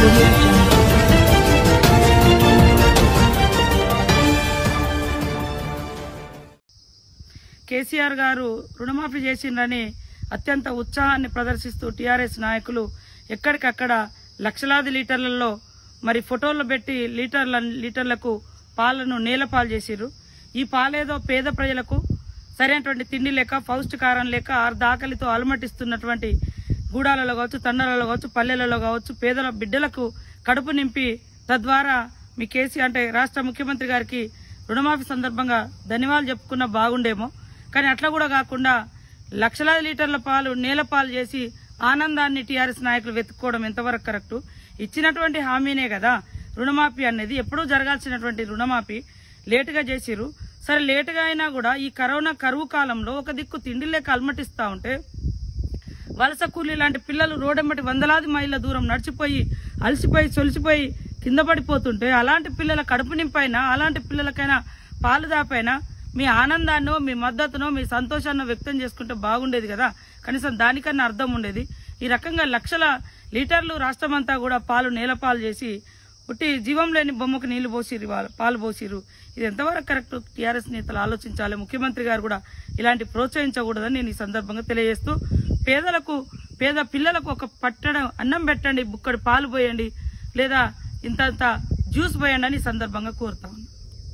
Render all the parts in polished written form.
కేసీఆర్ గారు రుణమాఫీ చేసిండ్రని అత్యంత ఉత్సాహాన్ని ప్రదర్శిస్తూ టీఆర్ఎస్ నాయకులు ఎక్కడికక్కడ లక్షలాది లీటర్లలో మరి ఫోటోలు పెట్టి లీటర్లకు పాలను నేలపాలు చేసిర్రు. ఈ పాలేదో పేద ప్రజలకు సరైనటువంటి తిండి లేక పౌష్టికారం లేక ఆకలితో అలమటిస్తున్నటువంటి గూడాలలో కావచ్చు, తండాలలో కావచ్చు, పల్లెలలో కావచ్చు పేదల బిడ్డలకు కడుపు నింపి తద్వారా మీ కేసీ అంటే రాష్ట్ర ముఖ్యమంత్రి గారికి రుణమాఫీ సందర్భంగా ధన్యవాదాలు చెప్పుకున్నా బాగుండేమో. కానీ అట్లా కూడా కాకుండా లక్షలాది లీటర్ల పాలు నేలపాలు చేసి ఆనందాన్ని టీఆర్ఎస్ నాయకులు వెతుక్కోవడం ఎంతవరకు కరెక్టు? ఇచ్చినటువంటి హామీనే కదా రుణమాఫీ అనేది. ఎప్పుడూ జరగాల్సినటువంటి రుణమాఫీ లేటుగా చేసిరు. సరే లేటుగా అయినా కూడా ఈ కరోనా కరువు కాలంలో ఒక దిక్కు తిండి లేక అలమటిస్తా ఉంటే వలస కూలీ లాంటి పిల్లలు రోడ్డెమ్మటి వందలాది మైళ్ళ దూరం నడిచిపోయి అలసిపోయి సొలిసిపోయి కింద పడిపోతుంటే అలాంటి పిల్లల కడుపు నింపైనా అలాంటి పిల్లలకైనా పాలు దాపైనా మీ ఆనందాన్నో మీ మద్దతునో మీ సంతోషాన్నో వ్యక్తం చేసుకుంటే బాగుండేది కదా. కనీసం దానికన్నా అర్థం ఉండేది. ఈ రకంగా లక్షల లీటర్లు రాష్ట్రమంతా కూడా పాలు నేలపాలు చేసి పుట్టి జీవం లేని బొమ్మకు నీళ్లు పోసిరు, పాలు పోసిరు. ఇది ఎంతవరకు కరెక్ట్? టీఆర్ఎస్ నేతలు ఆలోచించాలి. ముఖ్యమంత్రి గారు కూడా ఇలాంటి ప్రోత్సహించకూడదని నేను ఈ సందర్భంగా తెలియజేస్తూ పేద పిల్లలకు ఒక పట్టడం అన్నం పెట్టండి, బుక్కడి పాలు పోయండి, లేదా ఇంత జ్యూస్ పోయండి అని ఈ సందర్భంగా కోరుతా ఉన్నా.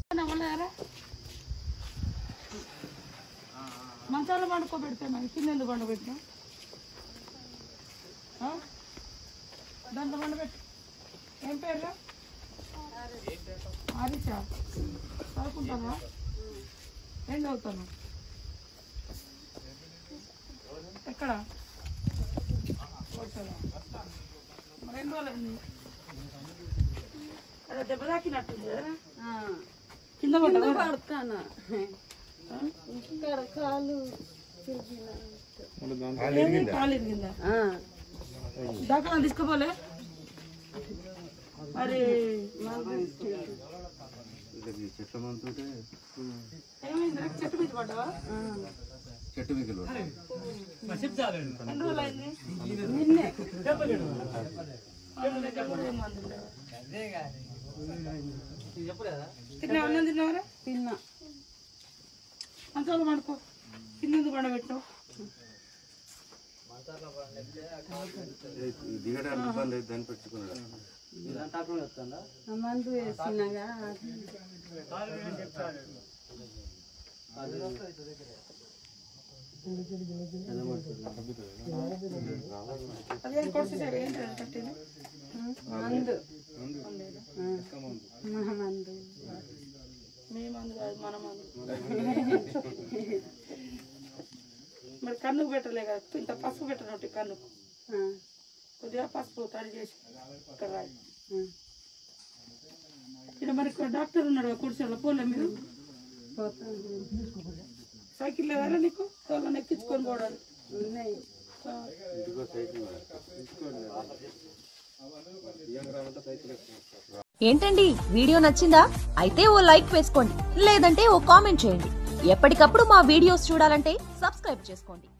మంచాలు పండుకోబెడితే మరి కింద ఎందుకు పండుగపెట్టినా? దాంట్లో పండుగపెట్టి ఏం పేరు? ఆరిచా చదువుకుంటావా? ఏం చదువుతాను? ఎక్కడ? మరి ఎన్ని రోజులు అదే దెబ్బ తాకినట్టుంది కదా కింద పడతాను. కాలు ఇరిగిందా? దాకా తీసుకోపోలే మరి ఏమైంది? చెట్టు మీద పడ్డావా? చెట్టు మీద ఎన్ని రోజులు అయింది? తిన్నా అన్నం తిన్నావరా? తిన్నా. మంచాలు పడుకో. కింద ఎందుకు పండబెట్టావు? మందు వేస్తున్నాగా అదేం కొడుకు ఏంటి కట్టేది? మందు మందు మీ మందు కాదు మన మందు. మరి కన్నుకు పెట్టలే కదా, ఇంత పసుపు పెట్టనట్టు కన్నుకు కొద్దిగా పసుపు తడి చేసి ఇక్కడ రాయి. ఇక్కడ మరి డాక్టర్ ఉన్నాడు కుడిసేలో పోలే మీరు? సైకిల్ లేదా నీకు? తోళ్ళని ఎక్కించుకొని పోవడానికి ఏంటండి వీడియో నచ్చిందా? అయితే ఓ లైక్ వేసుకోండి, లేదంటే ఓ కామెంట్ చేయండి. ఎప్పటికప్పుడు మా వీడియోస్ చూడాలంటే సబ్స్క్రైబ్ చేసుకోండి.